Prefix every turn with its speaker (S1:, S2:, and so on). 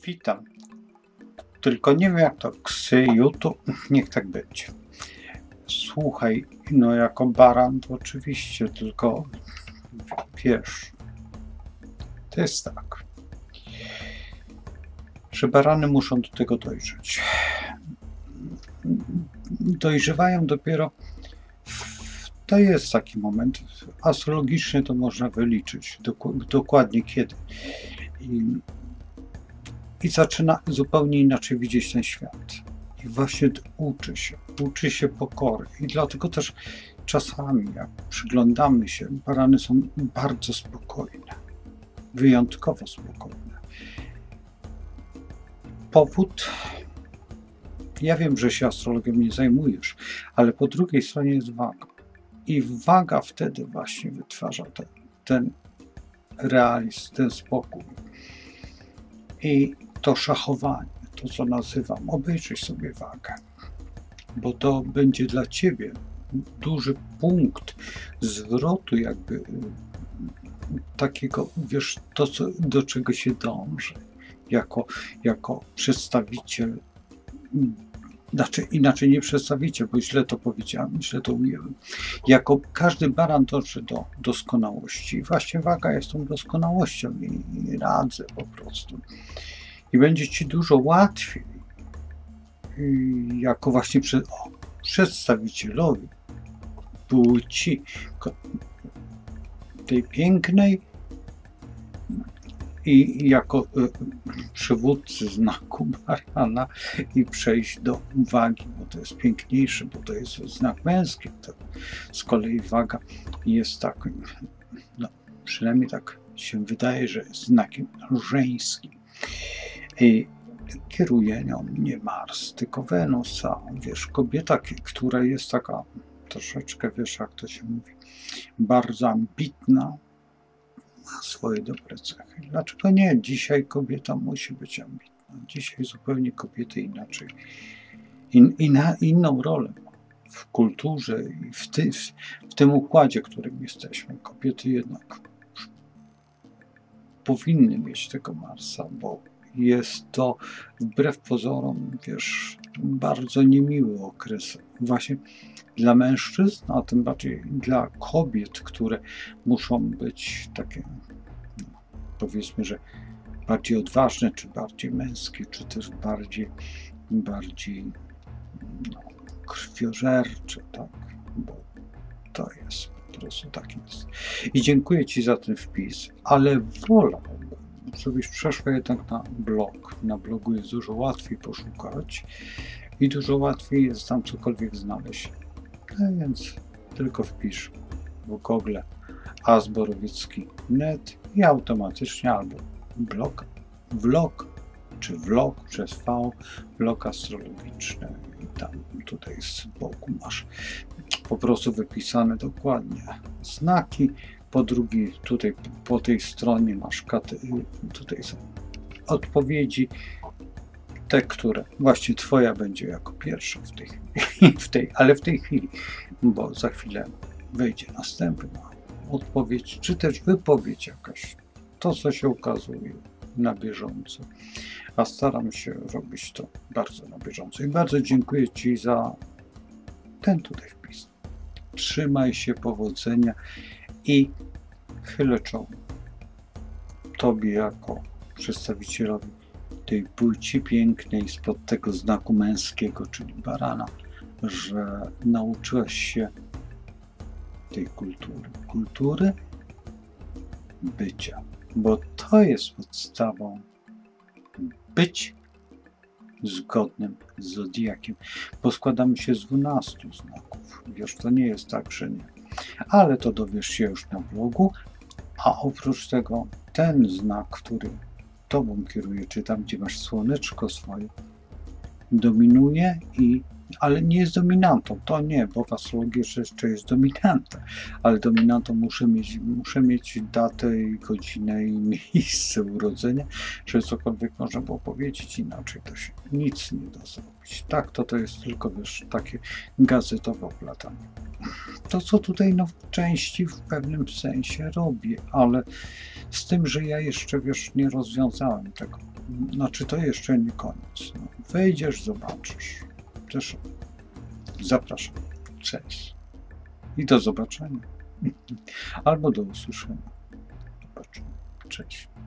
S1: Witam. Tylko nie wiem jak to YouTube, niech tak będzie. Słuchaj, no jako baran to oczywiście, tylko wiesz, to jest tak, że barany muszą do tego dojrzeć. Dojrzewają dopiero, to jest taki moment, astrologicznie to można wyliczyć dokładnie kiedy. I zaczyna zupełnie inaczej widzieć ten świat. I właśnie uczy się pokory. I dlatego też czasami, jak przyglądamy się, barany są bardzo spokojne. Wyjątkowo spokojne. Powód, ja wiem, że się astrologią nie zajmujesz, ale po drugiej stronie jest waga. I waga wtedy właśnie wytwarza ten realizm, ten spokój. I to szachowanie, to co nazywam, obejrzyj sobie wagę, bo to będzie dla Ciebie duży punkt zwrotu, jakby takiego, wiesz, to do czego się dąży, jako przedstawiciel, znaczy inaczej nie przedstawiciel, bo źle to powiedziałem, źle to ujęłem. Jako każdy baran dąży do doskonałości. Właśnie waga jest tą doskonałością i radzę po prostu. I będzie Ci dużo łatwiej, jako właśnie przedstawicielowi płci tej pięknej i jako przywódcy znaku barana i przejść do wagi, bo to jest piękniejsze, bo to jest znak męski. To z kolei waga jest takim, no, przynajmniej tak się wydaje, że jest znakiem żeńskim. I kieruje nią nie Mars, tylko Wenus, a wiesz, kobieta, która jest taka troszeczkę, wiesz, jak to się mówi, bardzo ambitna, ma swoje dobre cechy. Dlaczego nie? Dzisiaj kobieta musi być ambitna. Dzisiaj zupełnie kobiety inaczej, inną rolę w kulturze i w tym układzie, w którym jesteśmy. Kobiety jednak powinny mieć tego Marsa, bo jest to wbrew pozorom, wiesz, bardzo niemiły okres właśnie dla mężczyzn, a tym bardziej dla kobiet, które muszą być takie, powiedzmy, że bardziej odważne, czy bardziej męskie, czy też bardziej no, krwiożercze, tak, bo to jest po prostu tak jest. I dziękuję Ci za ten wpis, ale wolałbym, żebyś przeszła jednak na blog. Na blogu jest dużo łatwiej poszukać i dużo łatwiej jest tam cokolwiek znaleźć. No więc tylko wpisz w Google azborowicki.net i automatycznie albo vlog czy vlog przez V, vlog astrologiczny i tam tutaj z boku masz po prostu wypisane dokładnie znaki. Po drugiej, tutaj po tej stronie masz tutaj są odpowiedzi, te, które właśnie Twoja będzie jako pierwsza ale w tej chwili, bo za chwilę wejdzie następna odpowiedź, czy też wypowiedź jakaś, to co się ukazuje na bieżąco, a staram się robić to bardzo na bieżąco i bardzo dziękuję Ci za ten tutaj wpis. Trzymaj się, powodzenia i chylę czoło Tobie jako przedstawicielowi tej płci pięknej spod tego znaku męskiego, czyli barana, że nauczyłeś się tej kultury bycia, bo to jest podstawą być zgodnym z zodiakiem, bo składamy się z 12 znaków. Wiesz, to nie jest tak, że nie. Ale to dowiesz się już na blogu, a oprócz tego ten znak, który Tobą kieruje, czy tam, gdzie masz słoneczko swoje, dominuje, ale nie jest dominantą. To nie, bo w astrologii jeszcze jest dominanta, ale dominantą muszę mieć datę i godzinę i miejsce urodzenia, żeby cokolwiek można było powiedzieć, inaczej to się nic nie da zrobić. Tak, to jest tylko, wiesz, takie gazetowe oplatanie. To, co tutaj w części w pewnym sensie robię, ale Z tym, że ja jeszcze, wiesz, nie rozwiązałem tego. Znaczy, to jeszcze nie koniec. No, wejdziesz, zobaczysz. Też zapraszam. Cześć. I do zobaczenia. Albo do usłyszenia. Zobaczymy. Cześć.